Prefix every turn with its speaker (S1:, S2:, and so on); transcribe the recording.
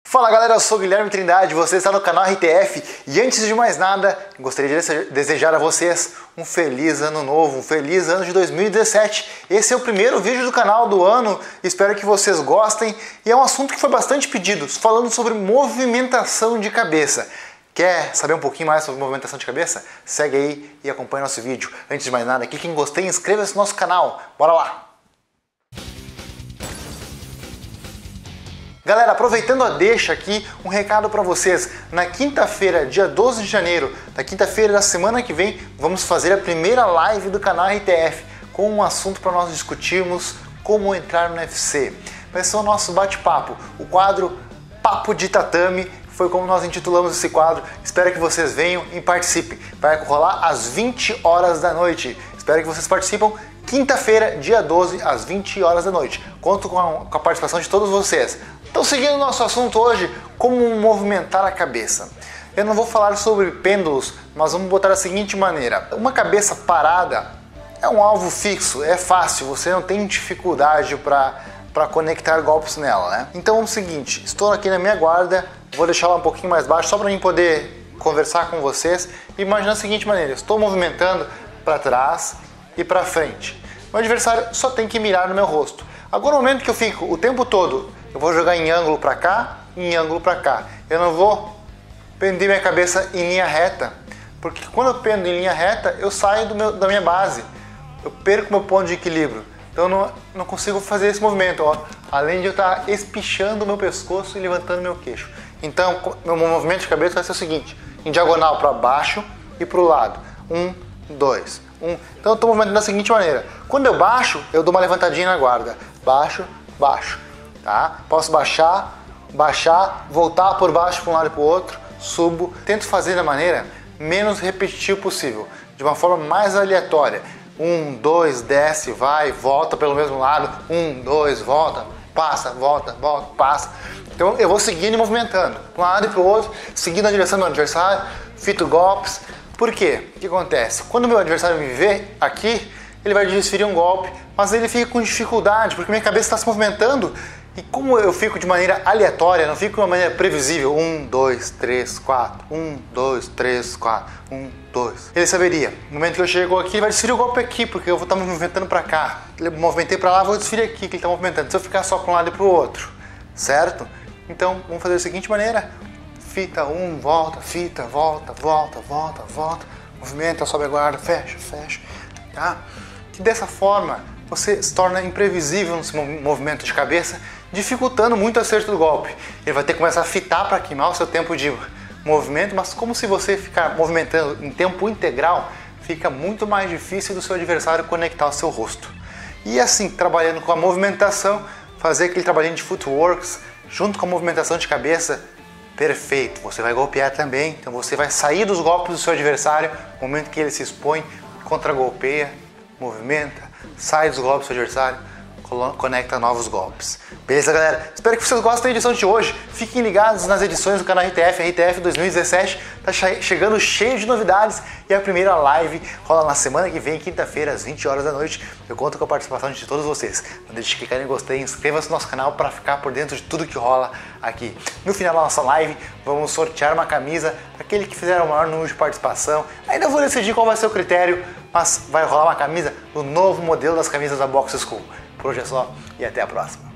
S1: Fala galera, eu sou Guilherme Trindade, você está no canal RTF e antes de mais nada, gostaria de desejar a vocês um feliz ano novo, um feliz ano de 2017. Esse é o primeiro vídeo do canal do ano, espero que vocês gostem e é um assunto que foi bastante pedido, falando sobre movimentação de cabeça. Quer saber um pouquinho mais sobre movimentação de cabeça? Segue aí e acompanha nosso vídeo. Antes de mais nada, clique em gostei e inscreva-se no nosso canal. Bora lá! Galera, aproveitando a deixa aqui, um recado para vocês. Na quinta-feira, dia 12 de janeiro, na quinta-feira da semana que vem, vamos fazer a primeira live do canal RTF com um assunto para nós discutirmos como entrar no UFC. Vai ser o nosso bate-papo, o quadro Papo de Tatame, foi como nós intitulamos esse quadro. Espero que vocês venham e participem. Vai rolar às 20 horas da noite. Espero que vocês participem. Quinta-feira, dia 12, às 20 horas da noite. Conto com a participação de todos vocês. Então, seguindo o nosso assunto hoje, como movimentar a cabeça. Eu não vou falar sobre pêndulos, mas vamos botar da seguinte maneira. Uma cabeça parada é um alvo fixo, é fácil, você não tem dificuldade para conectar golpes nela, né? Então, é o seguinte, estou aqui na minha guarda, vou deixar ela um pouquinho mais baixo, só para mim poder conversar com vocês. Imagina da seguinte maneira, estou movimentando para trás e para frente. Meu adversário só tem que mirar no meu rosto. Agora, no momento que eu fico o tempo todo, eu vou jogar em ângulo para cá, em ângulo para cá. Eu não vou pender minha cabeça em linha reta, porque quando eu pendo em linha reta, eu saio da minha base. Eu perco meu ponto de equilíbrio. Então eu não consigo fazer esse movimento, ó. Além de eu estar espichando o meu pescoço e levantando meu queixo. Então, meu movimento de cabeça vai ser o seguinte, em diagonal para baixo e para o lado. 1, 2, 1. Então eu estou movimentando da seguinte maneira. Quando eu baixo, eu dou uma levantadinha na guarda. Baixo, baixo. Tá? Posso baixar, voltar por baixo para um lado e para o outro, subo. Tento fazer da maneira menos repetitiva possível, de uma forma mais aleatória. 1, 2, desce, vai, volta pelo mesmo lado. 1, 2, volta, passa, volta, passa. Então eu vou seguindo e movimentando, para um lado e para o outro, seguindo a direção do meu adversário, fito golpes. Por quê? O que acontece? Quando o meu adversário me vê aqui, ele vai desferir um golpe, mas ele fica com dificuldade, porque minha cabeça está se movimentando. E como eu fico de maneira aleatória, não fico de uma maneira previsível, 1, 2, 3, 4, 1, 2, 3, 4, 1, 2. Ele saberia, no momento que eu chego aqui, ele vai desferir o golpe aqui, porque eu vou estar me movimentando para cá. Eu movimentei para lá, vou desferir aqui, que ele está movimentando. Se eu ficar só para um lado e para o outro, certo? Então, vamos fazer da seguinte maneira. Fita 1, volta, fita, volta, volta, volta, volta. Movimenta, sobe a guarda, fecha, fecha. Tá? Que dessa forma, você se torna imprevisível no seu movimento de cabeça, dificultando muito o acerto do golpe. Ele vai ter que começar a fitar para queimar o seu tempo de movimento, mas como se você ficar movimentando em tempo integral, fica muito mais difícil do seu adversário conectar o seu rosto. E assim, trabalhando com a movimentação, fazer aquele trabalhinho de footworks, junto com a movimentação de cabeça, perfeito. Você vai golpear também, então você vai sair dos golpes do seu adversário, no momento que ele se expõe, contra-golpeia, movimenta, sai dos golpes do seu adversário, conecta novos golpes. Beleza, galera? Espero que vocês gostem da edição de hoje. Fiquem ligados nas edições do canal RTF. RTF 2017 está chegando cheio de novidades e a primeira live rola na semana que vem, quinta-feira, às 20 horas da noite. Eu conto com a participação de todos vocês. Não deixe de clicar em gostei, inscreva-se no nosso canal para ficar por dentro de tudo que rola aqui. No final da nossa live, vamos sortear uma camisa para aquele que fizer o maior número de participação. Ainda vou decidir qual vai ser o critério, mas vai rolar uma camisa do novo modelo das camisas da Box School. Por hoje é só e até a próxima.